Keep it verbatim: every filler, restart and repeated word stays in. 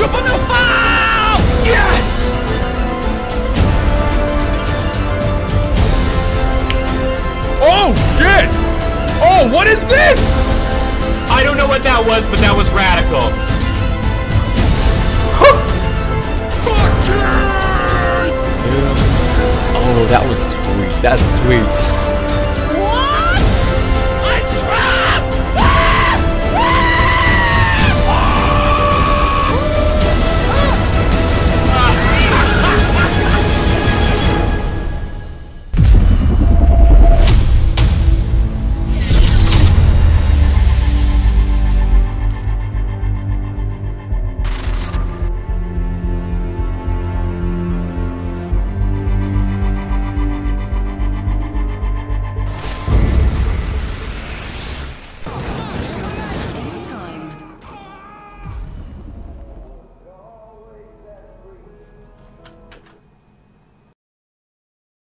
jump on the ball! Yes! Oh, shit! Oh, what is this? I don't know what that was, but that was radical. Oh, that was sweet. That's sweet.